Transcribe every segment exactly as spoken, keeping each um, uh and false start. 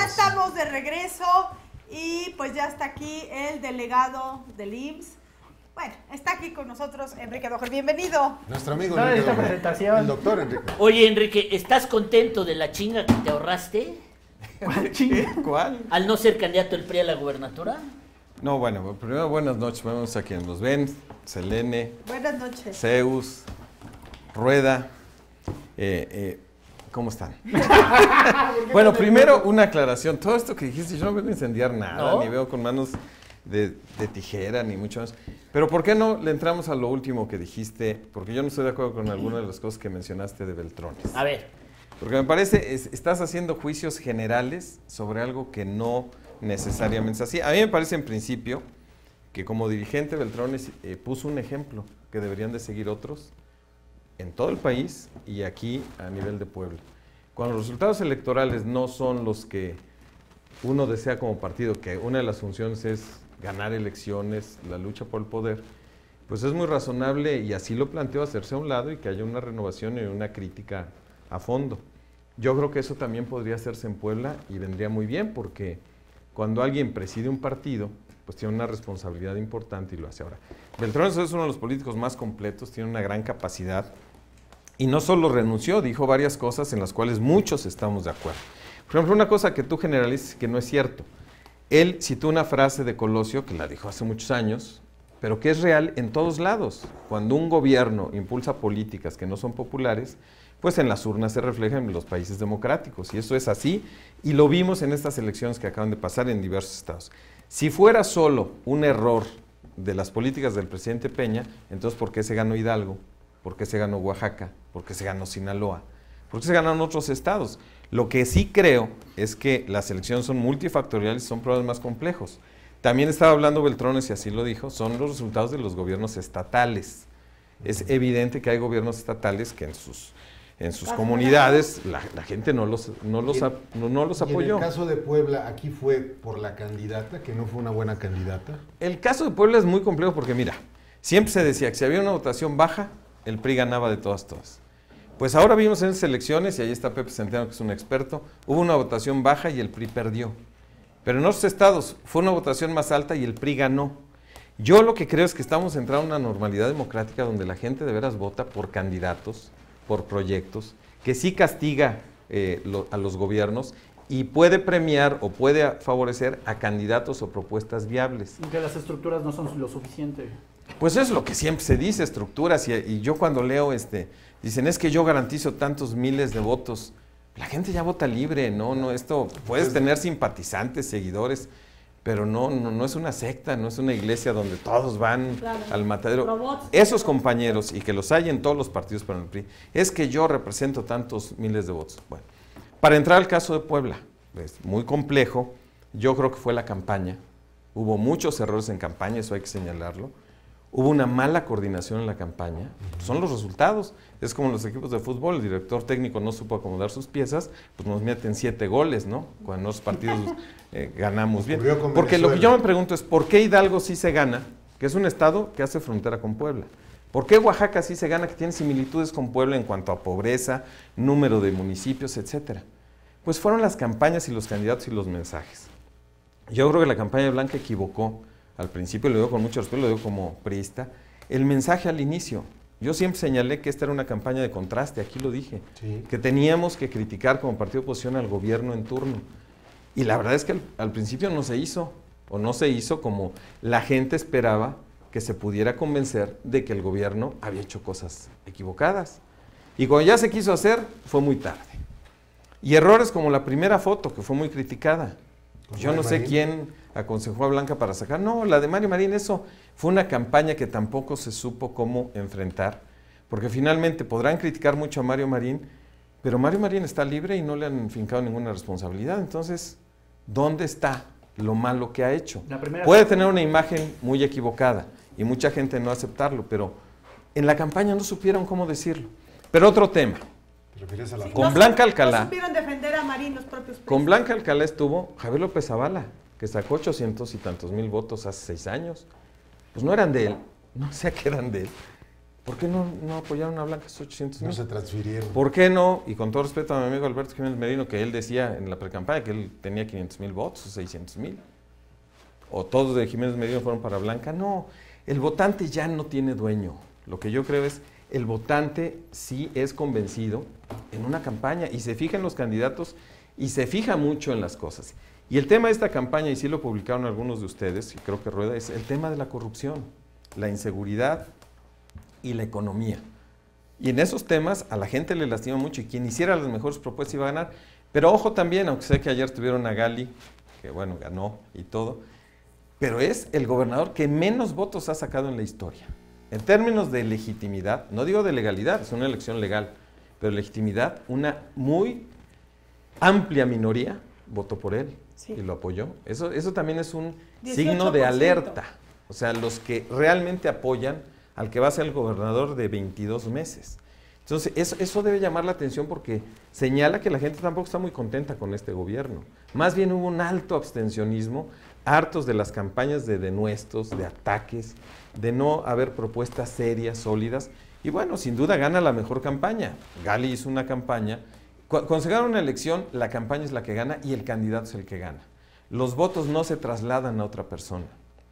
Ya estamos de regreso y pues ya está aquí el delegado del I M S S. Bueno, está aquí con nosotros Enrique Doher. Bienvenido. Nuestro amigo No, Enrique esta Doher. presentación. El doctor Enrique. Oye, Enrique, ¿estás contento de la chinga que te ahorraste ¿Cuál chinga? ¿Cuál? al no ser candidato del P R I a la gubernatura? No, bueno, primero buenas noches, vamos a quienes nos ven, Selene, Buenas noches. Zeus, Rueda, eh, eh, ¿cómo están? Bueno, primero una aclaración, todo esto que dijiste, yo no vengo a incendiar nada, ¿No? ni veo con manos de, de tijera, ni mucho más, pero ¿por qué no le entramos a lo último que dijiste? Porque yo no estoy de acuerdo con alguna de las cosas que mencionaste de Beltrones. A ver, Porque me parece, es, estás haciendo juicios generales sobre algo que no necesariamente es así. A mí me parece en principio que como dirigente Beltrones eh, puso un ejemplo que deberían de seguir otros en todo el país y aquí a nivel de Puebla. Cuando los resultados electorales no son los que uno desea como partido, que una de las funciones es ganar elecciones, la lucha por el poder, pues es muy razonable, y así lo planteo, hacerse a un lado y que haya una renovación y una crítica a fondo. Yo creo que eso también podría hacerse en Puebla y vendría muy bien, porque cuando alguien preside un partido, pues tiene una responsabilidad importante y lo hace ahora. Beltrones es uno de los políticos más completos, tiene una gran capacidad y no solo renunció, dijo varias cosas en las cuales muchos estamos de acuerdo. Por ejemplo, una cosa que tú generalizas que no es cierto. Él citó una frase de Colosio, que la dijo hace muchos años, pero que es real en todos lados. Cuando un gobierno impulsa políticas que no son populares, pues en las urnas se refleja en los países democráticos, y eso es así, y lo vimos en estas elecciones que acaban de pasar en diversos estados. Si fuera solo un error de las políticas del presidente Peña, entonces ¿por qué se ganó Hidalgo? ¿Por qué se ganó Oaxaca? ¿Por qué se ganó Sinaloa? ¿Por qué se ganaron otros estados? Lo que sí creo es que las elecciones son multifactoriales y son problemas más complejos. También estaba hablando Beltrones, y así lo dijo, son los resultados de los gobiernos estatales. Es evidente que hay gobiernos estatales que en sus... en sus comunidades, la, la gente no los, no los, ap, no, no los apoyó. Y en el caso de Puebla, aquí fue por la candidata, que no fue una buena candidata. El caso de Puebla es muy complejo porque, mira, siempre se decía que si había una votación baja, el P R I ganaba de todas, todas. Pues ahora vimos en esas elecciones, y ahí está Pepe Centeno, que es un experto, hubo una votación baja y el P R I perdió. Pero en otros estados fue una votación más alta y el P R I ganó. Yo lo que creo es que estamos entrando en una normalidad democrática donde la gente de veras vota por candidatos, por proyectos, que sí castiga eh, lo, a los gobiernos y puede premiar o puede favorecer a candidatos o propuestas viables. Que las estructuras no son lo suficiente. Pues es lo que siempre se dice, estructuras, y, y yo cuando leo, este, dicen, es que yo garantizo tantos miles de votos. La gente ya vota libre, ¿no? no esto puedes tener simpatizantes, seguidores, pero no, no, no es una secta, no es una iglesia donde todos van Claro. al matadero. Robots. Esos compañeros, y que los hay en todos los partidos para el P R I, es que yo represento tantos miles de votos. Bueno, para entrar al caso de Puebla, es muy complejo, yo creo que fue la campaña, hubo muchos errores en campaña, eso hay que señalarlo, hubo una mala coordinación en la campaña, son los resultados, es como los equipos de fútbol, el director técnico no supo acomodar sus piezas, pues nos meten siete goles, ¿no? Cuando los partidos eh, ganamos bien. Porque lo que yo me pregunto es, ¿por qué Hidalgo sí se gana, que es un estado que hace frontera con Puebla? ¿Por qué Oaxaca sí se gana, que tiene similitudes con Puebla en cuanto a pobreza, número de municipios, etcétera? Pues fueron las campañas y los candidatos y los mensajes. Yo creo que la campaña de Blanca equivocó al principio, lo digo con mucho respeto, lo digo como priista, el mensaje al inicio. Yo siempre señalé que esta era una campaña de contraste, aquí lo dije, Sí. que teníamos que criticar como partido de oposición al gobierno en turno. Y la verdad es que al, al principio no se hizo, o no se hizo como la gente esperaba que se pudiera convencer de que el gobierno había hecho cosas equivocadas. Y cuando ya se quiso hacer, fue muy tarde. Y errores como la primera foto, que fue muy criticada. Yo no sé quién aconsejó a Blanca para sacar. No, la de Mario Marín, eso fue una campaña que tampoco se supo cómo enfrentar, porque finalmente podrán criticar mucho a Mario Marín, pero Mario Marín está libre y no le han fincado ninguna responsabilidad. Entonces, ¿dónde está lo malo que ha hecho? La primera Puede tener una imagen muy equivocada y mucha gente no aceptarlo, pero en la campaña no supieron cómo decirlo. Pero otro tema. ¿Te refieres a la Sí, Con no Blanca su- Alcalá. No supieron defender a Marín los propios Con priistas. Blanca Alcalá estuvo Javier López Zavala, que sacó ochocientos y tantos mil votos hace seis años. Pues no eran de él, no sé a qué eran de él, ¿Por qué no, no apoyaron a Blanca esos ochocientos mil? No se transfirieron. ¿Por qué no? Y con todo respeto a mi amigo Alberto Jiménez Merino, que él decía en la precampaña que él tenía quinientos mil votos o seiscientos mil. O todos de Jiménez Merino fueron para Blanca. No, el votante ya no tiene dueño. Lo que yo creo es, el votante sí es convencido en una campaña y se fija en los candidatos y se fija mucho en las cosas. Y el tema de esta campaña, y sí lo publicaron algunos de ustedes, y creo que Rueda, es el tema de la corrupción, la inseguridad y la economía. Y en esos temas a la gente le lastima mucho y quien hiciera las mejores propuestas iba a ganar. Pero ojo también, aunque sé que ayer tuvieron a Gali, que bueno, ganó y todo, pero es el gobernador que menos votos ha sacado en la historia. En términos de legitimidad, no digo de legalidad, es una elección legal, pero legitimidad, una muy amplia minoría votó por él sí. y lo apoyó. Eso, eso también es un signo de alerta. O sea, los que realmente apoyan al que va a ser el gobernador de veintidós meses. Entonces, eso, eso debe llamar la atención porque señala que la gente tampoco está muy contenta con este gobierno. Más bien hubo un alto abstencionismo, hartos de las campañas de denuestos, de ataques, de no haber propuestas serias, sólidas. Y bueno, sin duda gana la mejor campaña. Gali hizo una campaña. Cuando se gana una elección, la campaña es la que gana y el candidato es el que gana. Los votos no se trasladan a otra persona.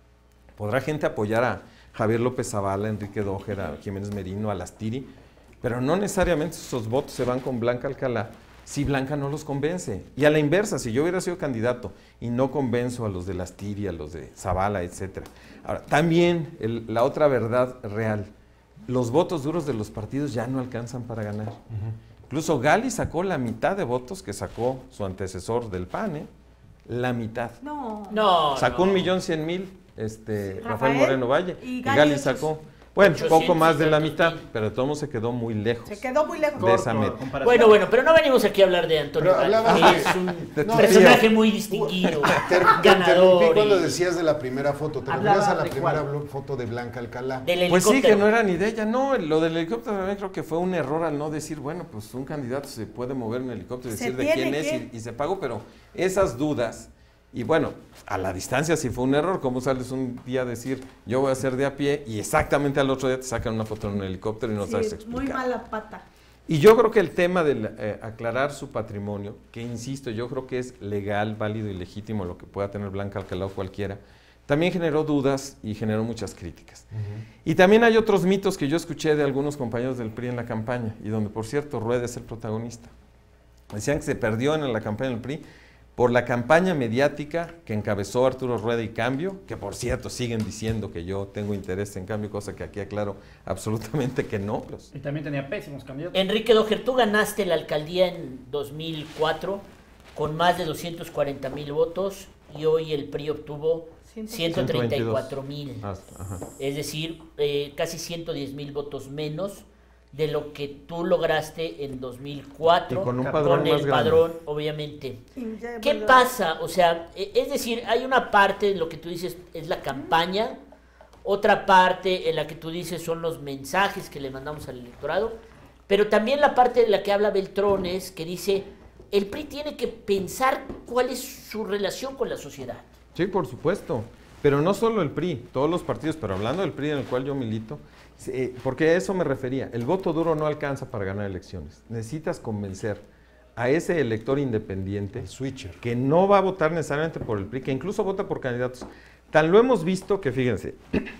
Podrá gente apoyar a Javier López Zavala, Enrique Dóger, a Jiménez Merino, a Lastiri, pero no necesariamente esos votos se van con Blanca Alcalá si Blanca no los convence. Y a la inversa, si yo hubiera sido candidato y no convenzo a los de Lastiri, a los de Zavala, etcétera. Ahora, también el, la otra verdad real, los votos duros de los partidos ya no alcanzan para ganar. Uh-huh. Incluso Gali sacó la mitad de votos que sacó su antecesor del P A N, ¿eh? La mitad. No. No. Sacó no. un millón cien mil. Este, Rafael, Rafael Moreno Valle, y y Gali, Gali sacó, bueno, poco más de la mitad, mil. pero de todo mundo se quedó muy lejos. Se quedó muy lejos. De esa meta. Bueno, bueno, pero no venimos aquí a hablar de Antonio Gali, que es un no, personaje muy distinguido, Te, te ganador. interrumpí cuando y... decías de la primera foto. ¿Te Hablaba refieres a la de primera cuál. foto de Blanca Alcalá? Del Pues sí, helicóptero. que no era ni de ella, no, lo del helicóptero también creo que fue un error al no decir, bueno, pues un candidato se puede mover en helicóptero y Se decir de quién tiene es que- y, y se pagó, pero esas dudas, y bueno, a la distancia sí fue un error, ¿cómo sales un día a decir, yo voy a ser de a pie y exactamente al otro día te sacan una foto en un helicóptero y no Sí, sabes explicar? muy mala pata. Y yo creo que el tema de eh, aclarar su patrimonio, que insisto, yo creo que es legal, válido y legítimo lo que pueda tener Blanca Alcalá o cualquiera, también generó dudas y generó muchas críticas. Uh-huh. Y también hay otros mitos que yo escuché de algunos compañeros del P R I en la campaña, y donde, por cierto, Rueda es el protagonista. Decían que se perdió en la campaña del P R I por la campaña mediática que encabezó Arturo Rueda y Cambio, que por cierto siguen diciendo que yo tengo interés en Cambio, cosa que aquí aclaro absolutamente que no. Pues. Y también tenía pésimos candidatos. Enrique Dóger, tú ganaste la alcaldía en dos mil cuatro con más de doscientos cuarenta mil votos y hoy el P R I obtuvo ciento treinta y cuatro mil. Ah, es decir, eh, casi ciento diez mil votos menos de lo que tú lograste en dos mil cuatro y con un padrón con más el grande. padrón, obviamente. ¿Qué pasa? O sea, es decir, hay una parte en lo que tú dices es la campaña, otra parte en la que tú dices son los mensajes que le mandamos al electorado, pero también la parte en la que habla Beltrones, que dice, el P R I tiene que pensar cuál es su relación con la sociedad. Sí, por supuesto, pero no solo el P R I, todos los partidos, pero hablando del P R I en el cual yo milito, eh, porque a eso me refería, el voto duro no alcanza para ganar elecciones, necesitas convencer a ese elector independiente, el switcher, que no va a votar necesariamente por el P R I, que incluso vota por candidatos. Tan lo hemos visto que, fíjense,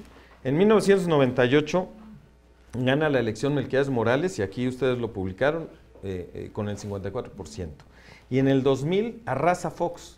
en mil novecientos noventa y ocho gana la elección Melquiades Morales, y aquí ustedes lo publicaron, eh, eh, con el cincuenta y cuatro por ciento. Y en el dos mil arrasa Fox,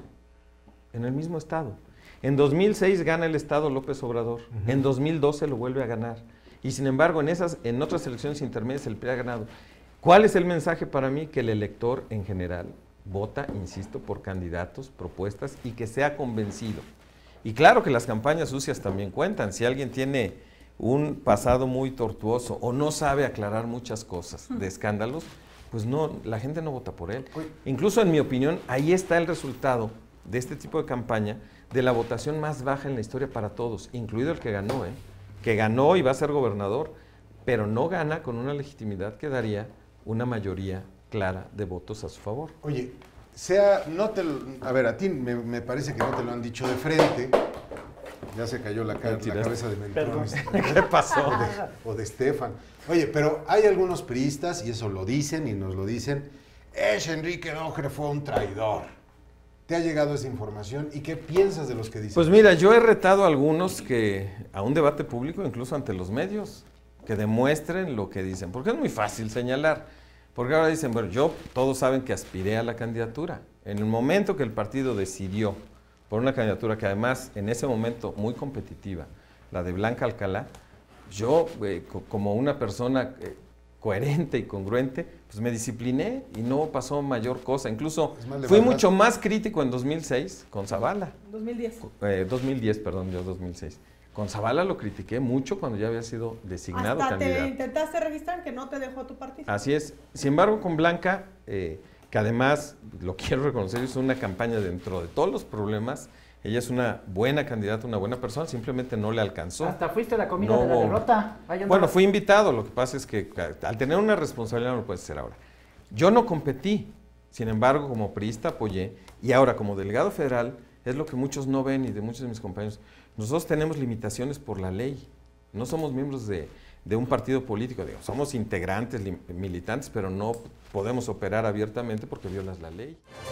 en el mismo estado. En dos mil seis gana el estado López Obrador, uh-huh. En dos mil doce lo vuelve a ganar. Y sin embargo, en, esas, en otras elecciones intermedias el P R I ha ganado. ¿Cuál es el mensaje para mí? Que el elector en general vota, insisto, por candidatos, propuestas y que sea convencido. Y claro que las campañas sucias también cuentan. Si alguien tiene un pasado muy tortuoso o no sabe aclarar muchas cosas de escándalos, pues no, la gente no vota por él. Incluso en mi opinión, ahí está el resultado de este tipo de campaña, de la votación más baja en la historia para todos, incluido el que ganó, ¿eh? que ganó y va a ser gobernador, pero no gana con una legitimidad que daría una mayoría clara de votos a su favor. Ya se cayó la, ca- la cabeza de Beltrones. ¿Qué pasó? O de, o de Estefan. Oye, pero hay algunos priistas, y eso lo dicen y nos lo dicen, es Enrique Dogre fue un traidor. ¿Te ha llegado esa información? ¿Y qué piensas de los que dicen? Pues mira, yo he retado a algunos que a un debate público, incluso ante los medios, que demuestren lo que dicen, porque es muy fácil señalar, porque ahora dicen, bueno, yo, todos saben que aspiré a la candidatura. En el momento que el partido decidió por una candidatura que además en ese momento muy competitiva, la de Blanca Alcalá, yo eh, co como una persona eh, coherente y congruente, pues me discipliné y no pasó mayor cosa. Incluso más, fui verdad. mucho más crítico en dos mil seis con Zavala. dos mil diez. Eh, dos mil diez, perdón, yo dos mil seis. Con Zavala lo critiqué mucho cuando ya había sido designado Hasta candidato. te intentaste registrar que no te dejó tu partido. Así es. Sin embargo, con Blanca, eh, que además, lo quiero reconocer, hizo una campaña dentro de todos los problemas. Ella es una buena candidata, una buena persona, simplemente no le alcanzó. Hasta fuiste a la comida No de la hubo- derrota. Ahí Bueno, andabas. fui invitado, lo que pasa es que al tener una responsabilidad no lo puedes hacer ahora. Yo no competí, sin embargo, como priista apoyé, y ahora como delegado federal, es lo que muchos no ven y de muchos de mis compañeros, nosotros tenemos limitaciones por la ley, no somos miembros de, de un partido político, digo, somos integrantes, militantes, pero no podemos operar abiertamente porque violas la ley.